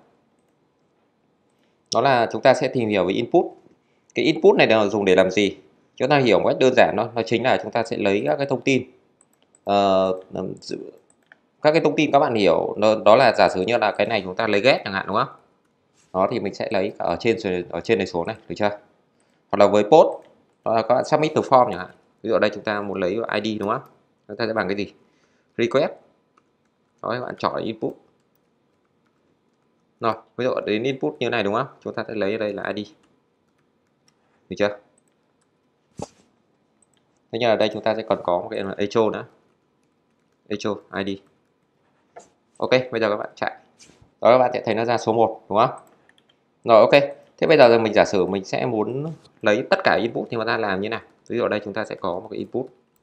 S1: đó là chúng ta sẽ tìm hiểu về input. Cái input này là dùng để làm gì? Chúng ta hiểu một cách đơn giản, nó chính là chúng ta sẽ lấy các cái thông tin. Các cái thông tin các bạn hiểu đó là giả sử như là cái này chúng ta lấy get chẳng hạn đúng không? Đó thì mình sẽ lấy ở trên này số này, được chưa? Hoặc là với post, đó là các bạn submit từ form chẳng hạn. Ví dụ ở đây chúng ta muốn lấy ID đúng không? Chúng ta sẽ bằng cái gì? Request. Đó, các bạn chọn input. Rồi, ví dụ đến input như này đúng không? Chúng ta sẽ lấy ở đây là ID. Được chưa? Thế nhưng ở đây chúng ta sẽ còn có một cái là echo nữa. Echo ID. Ok, bây giờ các bạn chạy. Đó, các bạn sẽ thấy nó ra số 1 đúng không? Rồi ok. Thế bây giờ mình giả sử mình sẽ muốn lấy tất cả input thì chúng ta làm như nào? Ví dụ ở đây chúng ta sẽ có một cái input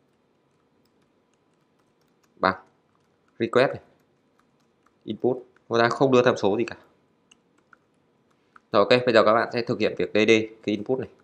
S1: bằng request này. Input, chúng ta không đưa tham số gì cả. Rồi ok, bây giờ các bạn sẽ thực hiện việc dd cái input này.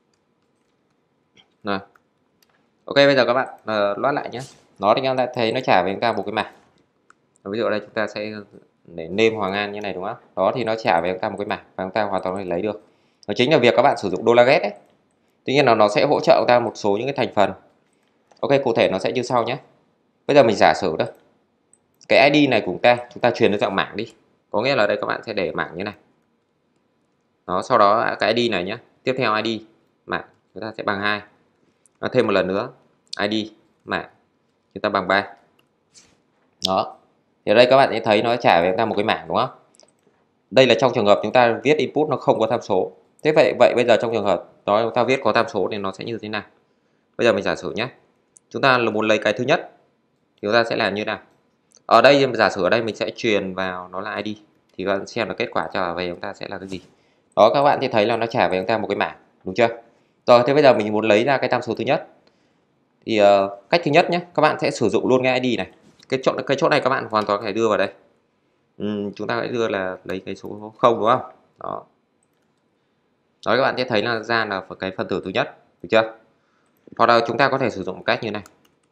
S1: Rồi. Ok, bây giờ các bạn loát lại nhé. Nó thì chúng ta thấy nó trả về chúng ta một cái mảng. Ví dụ ở đây chúng ta sẽ để name Hoàng An như này đúng không? Đó thì nó trả về chúng ta một cái mảng và chúng ta hoàn toàn có thể lấy được. Đó chính là việc các bạn sử dụng $get đấy. Tuy nhiên là nó sẽ hỗ trợ chúng ta một số những cái thành phần. Ok, cụ thể nó sẽ như sau nhé. Bây giờ mình giả sử đây. Cái ID này của chúng ta truyền đến dạng mảng đi. Có nghĩa là đây các bạn sẽ để mảng như này. Đó, sau đó cái ID này nhé. Tiếp theo ID mảng chúng ta sẽ bằng 2. Thêm một lần nữa ID mảng chúng ta bằng 3. Đó. Thì ở đây các bạn sẽ thấy nó trả về chúng ta một cái mảng đúng không? Đây là trong trường hợp chúng ta viết input nó không có tham số. Thế vậy bây giờ trong trường hợp đó chúng ta viết có tham số thì nó sẽ như thế nào? Bây giờ mình giả sử nhé. Chúng ta muốn lấy cái thứ nhất thì chúng ta sẽ làm như nào? Ở đây giả sử ở đây mình sẽ truyền vào nó là ID thì các bạn xem là kết quả trả về chúng ta sẽ là cái gì. Đó, các bạn sẽ thấy là nó trả về chúng ta một cái mảng, đúng chưa? Rồi, thế bây giờ mình muốn lấy ra cái tham số thứ nhất. Thì cách thứ nhất nhé, các bạn sẽ sử dụng luôn cái ID này. Cái chỗ này các bạn hoàn toàn có thể đưa vào đây. Chúng ta hãy đưa là lấy cái số 0 đúng không? Đó. Đó, các bạn sẽ thấy là ra là cái phần tử thứ nhất, được chưa? Hoặc là chúng ta có thể sử dụng một cách như này.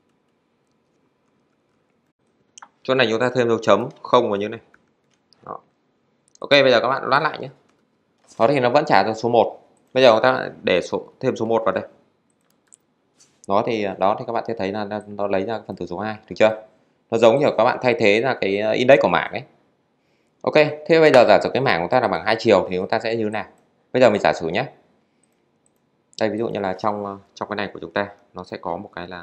S1: Chỗ này chúng ta thêm dấu chấm không vào như này. Đó. Ok, bây giờ các bạn loát lại nhé. Đó thì nó vẫn trả ra số 1. Bây giờ chúng ta để thêm số 1 vào đây. Đó thì các bạn sẽ thấy là nó lấy ra phần tử số 2, được chưa? Nó giống như các bạn thay thế ra cái index của mảng ấy. Ok, thế bây giờ giả sử cái mảng của ta là bằng 2 chiều thì chúng ta sẽ như thế nào? Bây giờ mình giả sử nhé. Đây ví dụ như là trong cái này của chúng ta nó sẽ có một cái là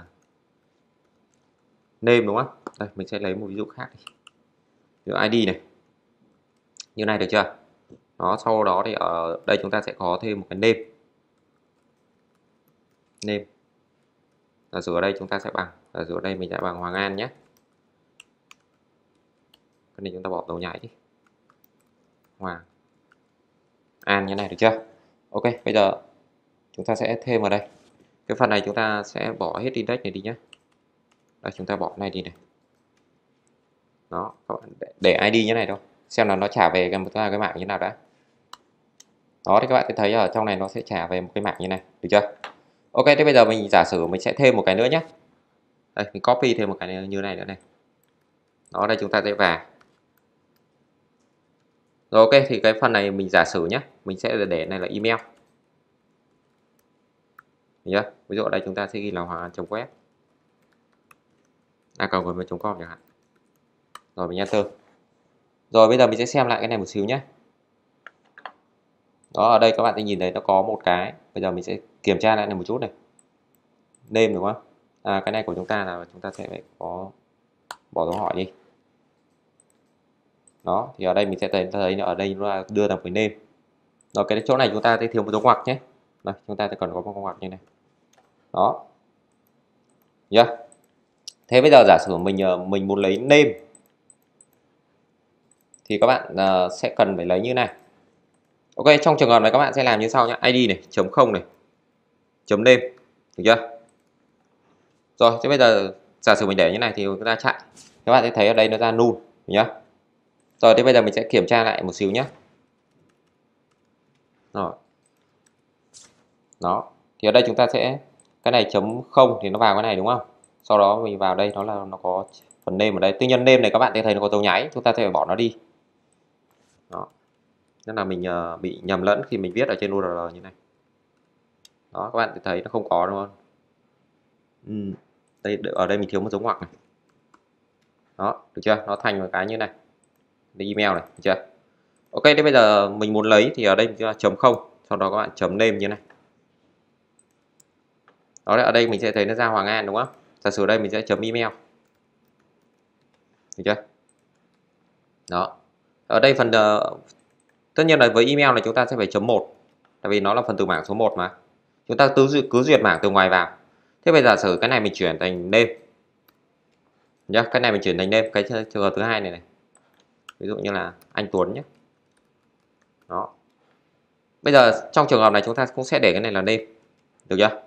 S1: name đúng không? Đây mình sẽ lấy một ví dụ khác đi. Ví dụ ID này. Như này được chưa? Đó, sau đó thì ở đây chúng ta sẽ có thêm một cái name. Name. Giả sử ở đây chúng ta sẽ bằng, giả sử ở đây mình sẽ bằng Hoàng An nhé. Cái này chúng ta bỏ dấu nhảy đi. Hoàng An như này được chưa? Ok, bây giờ chúng ta sẽ thêm vào đây. Cái phần này chúng ta sẽ bỏ hết index này đi nhé. Đây, chúng ta bỏ này đi này. Đó, các bạn để ID như này đâu. Xem là nó trả về cái mảng như nào đã. Đó thì các bạn sẽ thấy ở trong này nó sẽ trả về một cái mảng như này, được chưa? Ok, thế bây giờ mình giả sử mình sẽ thêm một cái nữa nhé. Đây, mình copy thêm một cái như này nữa này. Đó, đây chúng ta sẽ vào. Rồi ok, thì cái phần này mình giả sử nhé, mình sẽ để này là email. Được chưa? Ví dụ ở đây chúng ta sẽ ghi là hoàng.web a.gmail.com chẳng hạn. Rồi mình enter. Rồi bây giờ mình sẽ xem lại cái này một xíu nhé. Đó, ở đây các bạn sẽ nhìn thấy nó có một cái. Bây giờ mình sẽ kiểm tra lại này một chút này. Name đúng không? Cái này của chúng ta là chúng ta sẽ phải có bỏ dấu hỏi đi. Đó, thì ở đây mình sẽ thấy ở đây nó đưa ra một cái name. Rồi cái chỗ này chúng ta sẽ thiếu một dấu ngoặc nhé. Đây, chúng ta sẽ cần có một dấu ngoặc như này. Đó. Yeah. Thế bây giờ giả sử mình muốn lấy name thì các bạn sẽ cần phải lấy như này. Ok, trong trường hợp này các bạn sẽ làm như sau nhé. ID này, chấm không này, chấm name, được chưa? Rồi, thế bây giờ giả sử mình để như này thì chúng ta chạy. Các bạn sẽ thấy ở đây nó ra null nhá. Rồi, thế bây giờ mình sẽ kiểm tra lại một xíu nhé. Rồi. Đó. Thì ở đây chúng ta sẽ cái này chấm không thì nó vào cái này đúng không? Sau đó mình vào đây nó có phần name ở đây. Tuy nhiên name này các bạn sẽ thấy nó có dấu nháy, chúng ta sẽ phải bỏ nó đi. Đó. Nên là mình bị nhầm lẫn khi mình viết ở trên URL như này. Đó, các bạn sẽ thấy nó không có đúng không? Đây, ở đây mình thiếu một dấu ngoặc này. Đó, được chưa? Nó thành một cái như này. Đây email này, được chưa? Ok, thế bây giờ mình muốn lấy thì ở đây mình chấm không, sau đó các bạn chấm name như này. Đó, ở đây mình sẽ thấy nó ra Hoàng An đúng không? Giả sử đây mình sẽ chấm email. Được chưa? Đó. Ở đây phần tất nhiên là với email này chúng ta sẽ phải chấm 1. Tại vì nó là phần từ bảng số 1 mà. Chúng ta cứ duyệt bảng từ ngoài vào. Thế bây giờ giả sử cái này mình chuyển thành name. Nhá, cái này mình chuyển thành name, cái trường hợp thứ hai này này. Ví dụ như là anh Tuấn nhé. Đó. Bây giờ trong trường hợp này chúng ta cũng sẽ để cái này là name. Được chưa?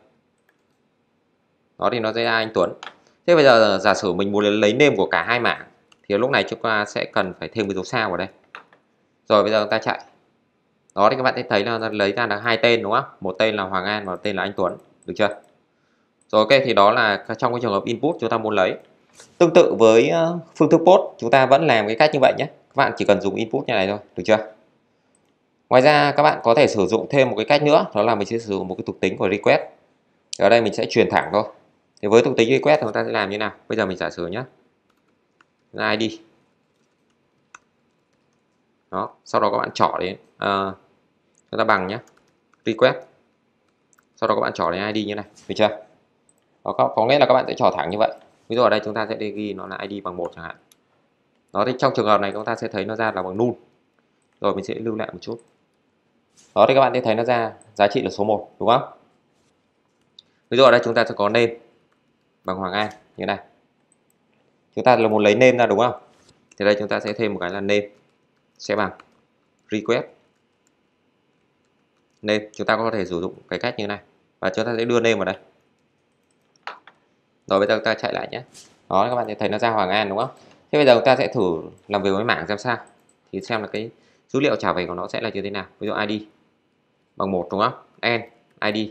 S1: Đó thì nó sẽ ra anh Tuấn. Thế bây giờ giả sử mình muốn lấy name của cả hai mảng thì lúc này chúng ta sẽ cần phải thêm cái dấu sao vào đây. Rồi bây giờ chúng ta chạy. Đó thì các bạn sẽ thấy là lấy ra là hai tên đúng không? Một tên là Hoàng An và một tên là anh Tuấn, được chưa? Rồi ok, thì đó là trong cái trường hợp input chúng ta muốn lấy. Tương tự với phương thức post chúng ta vẫn làm cái cách như vậy nhé. Các bạn chỉ cần dùng input như này thôi, được chưa? Ngoài ra các bạn có thể sử dụng thêm một cái cách nữa, đó là mình sẽ sử dụng một cái thuộc tính của request. Ở đây mình sẽ truyền thẳng thôi. Thì với thuộc tính request chúng ta sẽ làm như nào? Bây giờ mình giả sử nhé, là ID. Đó, sau đó các bạn chọn đến chúng ta bằng nhé, request. Sau đó các bạn chọn đến ID như này, được chưa? Đó, có nghĩa là các bạn sẽ chọn thẳng như vậy. Ví dụ ở đây chúng ta sẽ ghi nó là ID bằng 1 chẳng hạn. Đó thì trong trường hợp này chúng ta sẽ thấy nó ra là bằng null. Rồi mình sẽ lưu lại một chút. Đó thì các bạn sẽ thấy nó ra giá trị là số 1 đúng không? Ví dụ ở đây chúng ta sẽ có name bằng Hoàng An như này. Chúng ta là muốn lấy name ra đúng không? Thì đây chúng ta sẽ thêm một cái là name sẽ bằng request name. Chúng ta có thể sử dụng cái cách như này và chúng ta sẽ đưa name vào đây. Rồi bây giờ chúng ta chạy lại nhé. Đó các bạn sẽ thấy nó ra Hoàng An đúng không? Thế bây giờ chúng ta sẽ thử làm việc với mảng xem sao. Thì xem là cái dữ liệu trả về của nó sẽ là như thế nào. Ví dụ ID bằng 1 đúng không? N ID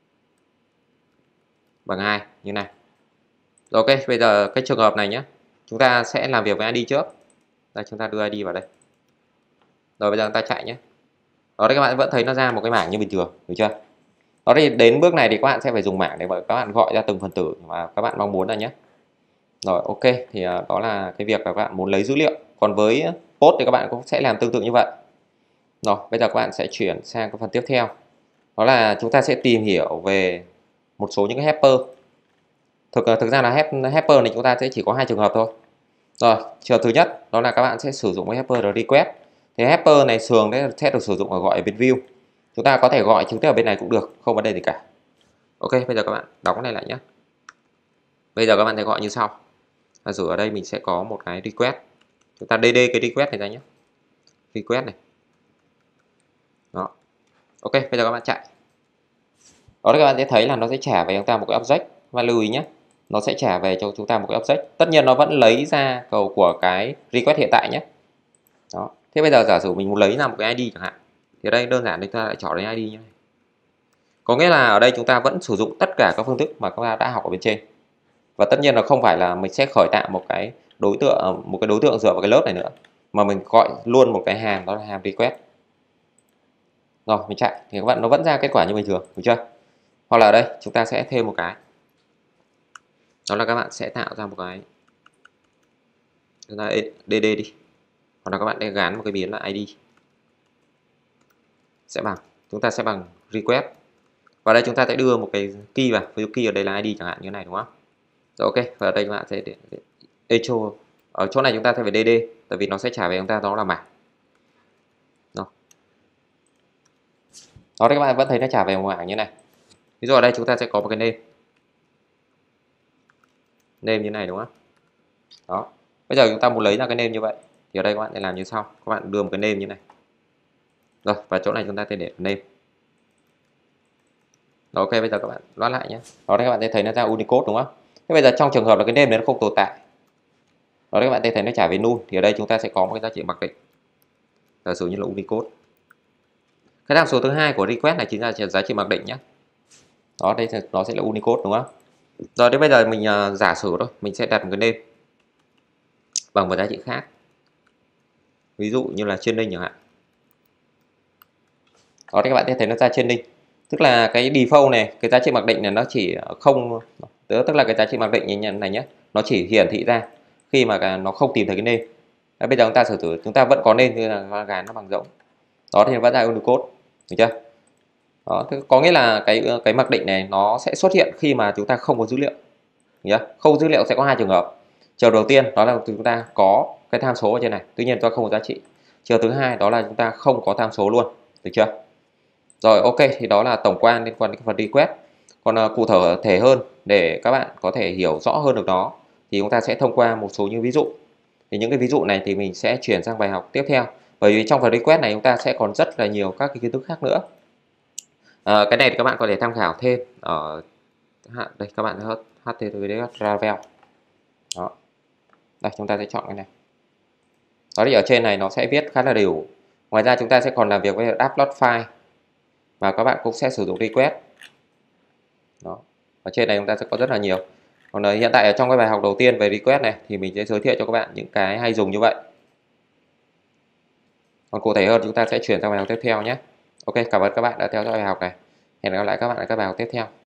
S1: bằng 2 như này. Rồi ok, bây giờ cái trường hợp này nhé. Chúng ta sẽ làm việc với ID trước. Đây chúng ta đưa ID vào đây. Rồi bây giờ chúng ta chạy nhé. Đó đây các bạn vẫn thấy nó ra một cái mảng như bình thường, được chưa? Đó thì đến bước này thì các bạn sẽ phải dùng mảng để các bạn gọi ra từng phần tử mà các bạn mong muốn rồi nhé. Rồi ok, thì đó là cái việc là các bạn muốn lấy dữ liệu. Còn với post thì các bạn cũng sẽ làm tương tự như vậy. Rồi bây giờ các bạn sẽ chuyển sang cái phần tiếp theo. Đó là chúng ta sẽ tìm hiểu về một số những cái helper. Thực ra là helper này chúng ta sẽ chỉ có hai trường hợp thôi. Rồi trường hợp thứ nhất đó là các bạn sẽ sử dụng cái helper là request. Thì helper này thường sẽ được sử dụng ở gọi ở bên view. Chúng ta có thể gọi trực tiếp ở bên này cũng được, không vấn đề gì cả. Ok, bây giờ các bạn đóng cái này lại nhé. Bây giờ các bạn sẽ gọi như sau. Giả sử ở đây mình sẽ có một cái request. Chúng ta dd cái request này ra nhé. Request này. Đó. Ok, bây giờ các bạn chạy. Đó các bạn sẽ thấy là nó sẽ trả về chúng ta một cái object. Và lưu ý nhé, nó sẽ trả về cho chúng ta một cái object. Tất nhiên nó vẫn lấy ra cầu của cái request hiện tại nhé. Đó. Thế bây giờ giả sử mình muốn lấy ra một cái ID chẳng hạn. Thì đây đơn giản chúng ta lại chọn lấy ID như này. Có nghĩa là ở đây chúng ta vẫn sử dụng tất cả các phương thức mà các bạn đã học ở bên trên. Và tất nhiên là không phải là mình sẽ khởi tạo một cái đối tượng dựa vào cái lớp này nữa, mà mình gọi luôn một cái hàm, đó là hàm request. Rồi mình chạy thì các bạn nó vẫn ra kết quả như bình thường, được chưa? Hoặc là ở đây chúng ta sẽ thêm một cái, đó là các bạn sẽ tạo ra một cái chúng ta dd đi, hoặc là các bạn sẽ gắn một cái biến là id sẽ bằng, chúng ta sẽ bằng request. Và đây chúng ta sẽ đưa một cái key vào, ví dụ key ở đây là id chẳng hạn như này, đúng không? Rồi ok, và ở đây các bạn sẽ echo, ở chỗ này chúng ta sẽ phải dd, tại vì nó sẽ trả về chúng ta đó là mảng. Đó đấy, các bạn vẫn thấy nó trả về một mảng như này. Ví dụ ở đây chúng ta sẽ có một cái name như này, đúng không? Đó, bây giờ chúng ta muốn lấy ra cái name như vậy thì ở đây các bạn sẽ làm như sau, các bạn đưa một cái name như này. Rồi, và chỗ này chúng ta sẽ để name. Đó, ok, bây giờ các bạn loát lại nhé. Đó đây, các bạn sẽ thấy nó ra Unicode, đúng không? Thế bây giờ trong trường hợp là cái name này nó không tồn tại, đó đây, các bạn sẽ thấy nó trả về null, thì ở đây chúng ta sẽ có một cái giá trị mặc định, giả sử như là Unicode. Cái tham số thứ hai của request này chính là giá trị mặc định nhé. Đó, đây nó sẽ là Unicode, đúng không? Rồi đến bây giờ mình giả sử thôi, mình sẽ đặt một cái name bằng một giá trị khác, ví dụ như là training chẳng hạn. Đó, các bạn sẽ thấy nó ra training, tức là cái default này, cái giá trị mặc định này nó chỉ không, tức là cái giá trị mặc định như này nhé, nó chỉ hiển thị ra khi mà nó không tìm thấy cái name. Đấy, bây giờ chúng ta sử dụng, chúng ta vẫn có name như là gán nó bằng rỗng, đó thì vẫn ra Unicode, được chưa? Đó, có nghĩa là cái mặc định này nó sẽ xuất hiện khi mà chúng ta không có dữ liệu. Không dữ liệu sẽ có hai trường hợp. Trường đầu tiên đó là chúng ta có cái tham số ở trên này, tuy nhiên chúng ta không có giá trị. Trường thứ hai đó là chúng ta không có tham số luôn, được chưa? Rồi ok, thì đó là tổng quan liên quan đến phần request. Còn cụ thể hơn để các bạn có thể hiểu rõ hơn được nó thì chúng ta sẽ thông qua một số những ví dụ. Thì những cái ví dụ này thì mình sẽ chuyển sang bài học tiếp theo. Bởi vì trong phần request này chúng ta sẽ còn rất là nhiều các cái kiến thức khác nữa. Cái này thì các bạn có thể tham khảo thêm ở đây, các bạn https Laravel. Đó. Đây chúng ta sẽ chọn cái này. Đó thì ở trên này nó sẽ viết khá là đều. Ngoài ra chúng ta sẽ còn làm việc với upload file và các bạn cũng sẽ sử dụng request. Đó. Ở trên này chúng ta sẽ có rất là nhiều. Còn hiện tại ở trong cái bài học đầu tiên về request này thì mình sẽ giới thiệu cho các bạn những cái hay dùng như vậy. Còn cụ thể hơn chúng ta sẽ chuyển sang bài học tiếp theo nhé. Ok, cảm ơn các bạn đã theo dõi bài học này. Hẹn gặp lại các bạn ở các bài học tiếp theo.